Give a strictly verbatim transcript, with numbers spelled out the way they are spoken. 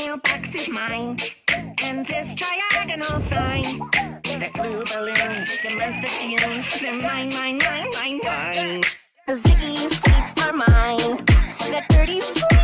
mailbox is mine, and this triagonal sign, the blue balloon, the month of June, they're mine, mine, mine, mine, mine. The Ziggy sweets are mine, that Gertie's